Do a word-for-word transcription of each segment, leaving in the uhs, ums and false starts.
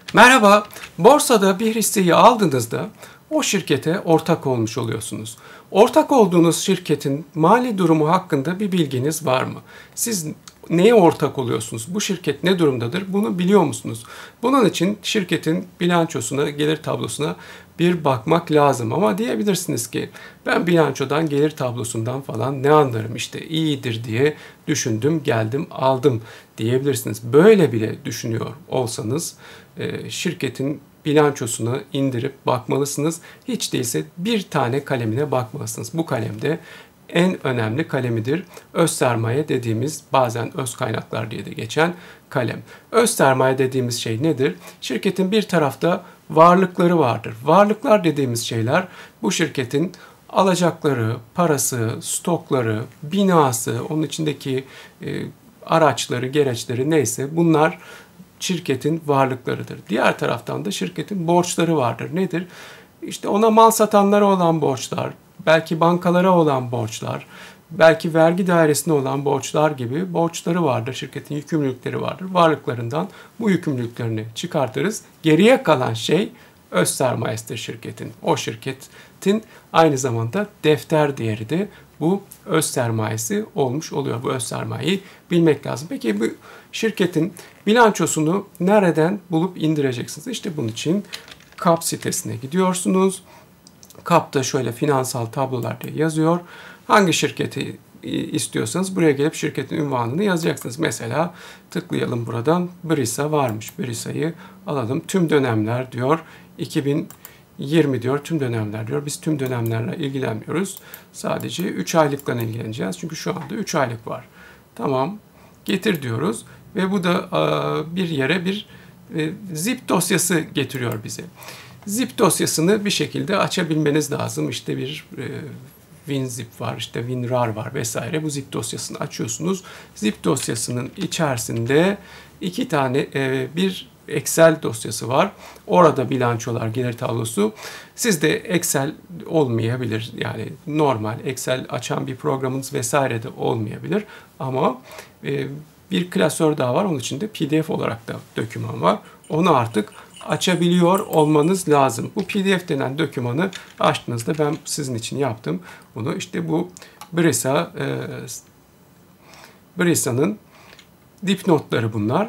Merhaba, borsada bir hisseyi aldığınızda o şirkete ortak olmuş oluyorsunuz. Ortak olduğunuz şirketin mali durumu hakkında bir bilginiz var mı? Siz neye ortak oluyorsunuz? Bu şirket ne durumdadır? Bunu biliyor musunuz? Bunun için şirketin bilançosuna, gelir tablosuna bir bakmak lazım. Ama diyebilirsiniz ki ben bilançodan, gelir tablosundan falan ne anlarım, işte iyidir diye düşündüm, geldim, aldım diyebilirsiniz. Böyle bile düşünüyor olsanız e, şirketin bilançosunu indirip bakmalısınız. Hiç değilse bir tane kalemine bakmalısınız. Bu kalemde en önemli kalemidir. Öz sermaye dediğimiz, bazen öz kaynaklar diye de geçen kalem. Öz sermaye dediğimiz şey nedir? Şirketin bir tarafta varlıkları vardır. Varlıklar dediğimiz şeyler bu şirketin alacakları, parası, stokları, binası, onun içindeki e, araçları, gereçleri neyse bunlar şirketin varlıklarıdır. Diğer taraftan da şirketin borçları vardır. Nedir? İşte ona mal satanlara olan borçlar, belki bankalara olan borçlar, belki vergi dairesine olan borçlar gibi borçları vardır. Şirketin yükümlülükleri vardır. Varlıklarından bu yükümlülüklerini çıkartırız. Geriye kalan şey öz sermayesidir şirketin. O şirketin aynı zamanda defter değeri de bu öz sermayesi olmuş oluyor. Bu öz sermayeyi bilmek lazım. Peki bu şirketin bilançosunu nereden bulup indireceksiniz? İşte bunun için K A P sitesine gidiyorsunuz. K A P'ta şöyle finansal tablolar diye yazıyor. Hangi şirketi istiyorsanız buraya gelip şirketin ünvanını yazacaksınız. Mesela tıklayalım buradan. Brisa varmış. Brisa'yı alalım. Tüm dönemler diyor. iki bin yirmi diyor. Tüm dönemler diyor. Biz tüm dönemlerle ilgilenmiyoruz. Sadece üç aylıkla ilgileneceğiz. Çünkü şu anda üç aylık var. Tamam. Getir diyoruz. Ve bu da bir yere bir zip dosyası getiriyor bize. Zip dosyasını bir şekilde açabilmeniz lazım. İşte bir WinZip var, işte WinRAR var vesaire. Bu zip dosyasını açıyorsunuz. Zip dosyasının içerisinde iki tane bir Excel dosyası var. Orada bilançolar, gelir tablosu. Sizde Excel olmayabilir. Yani normal Excel açan bir programınız vesaire de olmayabilir. Ama bir klasör daha var. Onun içinde P D F olarak da doküman var. Onu artık açabiliyor olmanız lazım. Bu P D F denen dokümanı açtığınızda ben sizin için yaptım. Bunu işte bu Brisa, e, Brisa'nın dipnotları bunlar.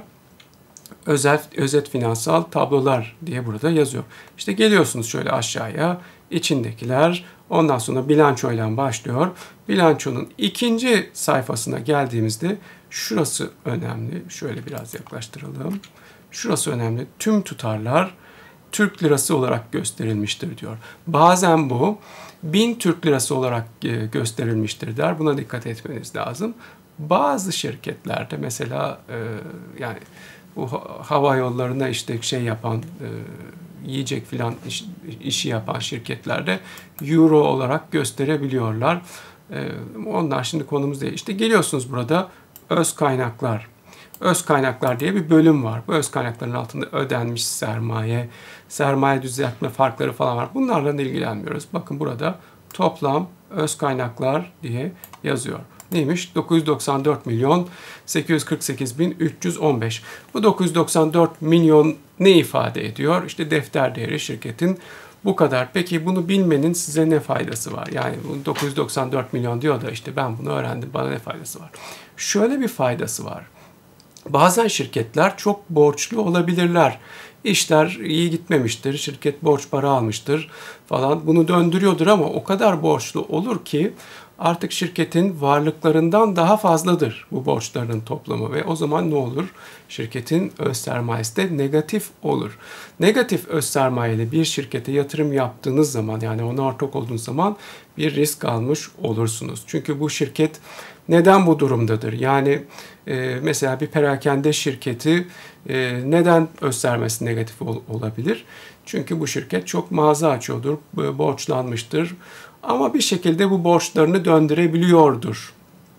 Özel, özet finansal tablolar diye burada yazıyor. İşte geliyorsunuz şöyle aşağıya. İçindekiler, ondan sonra bilançoyla başlıyor. Bilançonun ikinci sayfasına geldiğimizde şurası önemli. Şöyle biraz yaklaştıralım. Şurası önemli. Tüm tutarlar Türk lirası olarak gösterilmiştir diyor. Bazen bu bin Türk lirası olarak gösterilmiştir der. Buna dikkat etmeniz lazım. Bazı şirketlerde mesela e, yani bu hava yollarına işte şey yapan, e, yiyecek filan iş, işi yapan şirketlerde euro olarak gösterebiliyorlar. E, onlar şimdi konumuz değil. İşte geliyorsunuz burada öz kaynaklar. Öz kaynaklar diye bir bölüm var. Bu öz kaynakların altında ödenmiş sermaye, sermaye düzeltme farkları falan var. Bunlarla ilgilenmiyoruz. Bakın burada toplam öz kaynaklar diye yazıyor. Neymiş? dokuz yüz doksan dört milyon sekiz yüz kırk sekiz bin üç yüz on beş. Bu dokuz yüz doksan dört milyon ne ifade ediyor? İşte defter değeri şirketin bu kadar. Peki bunu bilmenin size ne faydası var? Yani dokuz yüz doksan dört milyon diyor da işte ben bunu öğrendim. Bana ne faydası var? Şöyle bir faydası var. Bazen şirketler çok borçlu olabilirler. İşler iyi gitmemiştir, şirket borç para almıştır falan. Bunu döndürüyordur ama o kadar borçlu olur ki artık şirketin varlıklarından daha fazladır bu borçlarının toplamı ve o zaman ne olur? Şirketin öz sermayesi de negatif olur. Negatif öz sermayeli bir şirkete yatırım yaptığınız zaman, yani ona ortak olduğunuz zaman bir risk almış olursunuz. Çünkü bu şirket neden bu durumdadır? Yani e, mesela bir perakende şirketi e, neden öz sermayesi negatif ol, olabilir? Çünkü bu şirket çok mağaza açıyordur, borçlanmıştır. Ama bir şekilde bu borçlarını döndürebiliyordur.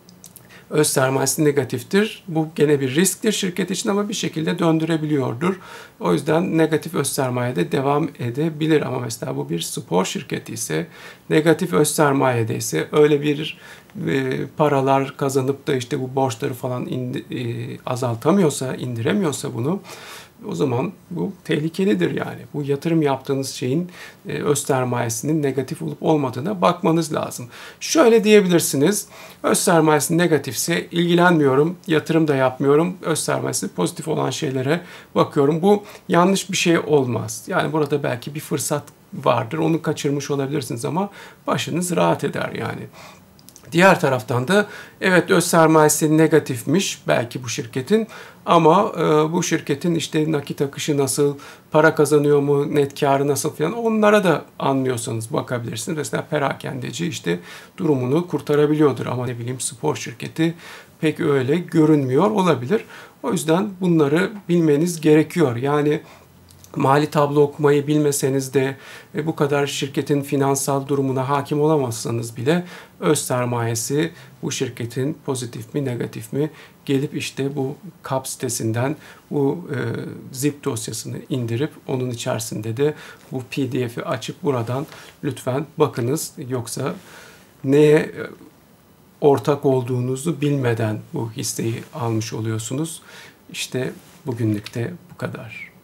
Öz sermayesi negatiftir. Bu gene bir risktir şirket için ama bir şekilde döndürebiliyordur. O yüzden negatif öz sermayede devam edebilir. Ama mesela bu bir spor şirketi ise, negatif öz sermayede ise öyle bir e, paralar kazanıp da işte bu borçları falan indi, e, azaltamıyorsa, indiremiyorsa bunu o zaman bu tehlikelidir yani. Bu yatırım yaptığınız şeyin e, öz sermayesinin negatif olup olmadığına bakmanız lazım. Şöyle diyebilirsiniz, öz sermayesi negatifse ilgilenmiyorum, yatırım da yapmıyorum, öz sermayesi pozitif olan şeylere bakıyorum. Bu yanlış bir şey olmaz. Yani burada belki bir fırsat vardır, onu kaçırmış olabilirsiniz ama başınız rahat eder yani. Diğer taraftan da evet öz sermayesi negatifmiş belki bu şirketin ama e, bu şirketin işte nakit akışı nasıl, para kazanıyor mu, net karı nasıl falan onlara da anlıyorsanız bakabilirsiniz. Mesela perakendeci işte durumunu kurtarabiliyordur ama ne bileyim spor şirketi pek öyle görünmüyor olabilir. O yüzden bunları bilmeniz gerekiyor. Yani mali tablo okumayı bilmeseniz de e, bu kadar şirketin finansal durumuna hakim olamazsanız bile öz sermayesi bu şirketin pozitif mi negatif mi gelip işte bu K A P sitesinden bu e, zip dosyasını indirip onun içerisinde de bu P D F'i açıp buradan lütfen bakınız. Yoksa neye e, ortak olduğunuzu bilmeden bu hisseyi almış oluyorsunuz. İşte bugünlük de bu kadar.